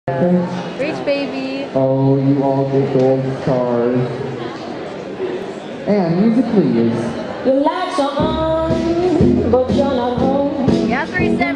Reach, baby. Oh, you all get gold stars. And music, please. Your lights are on, but you're not home. Yeah, 3 seconds.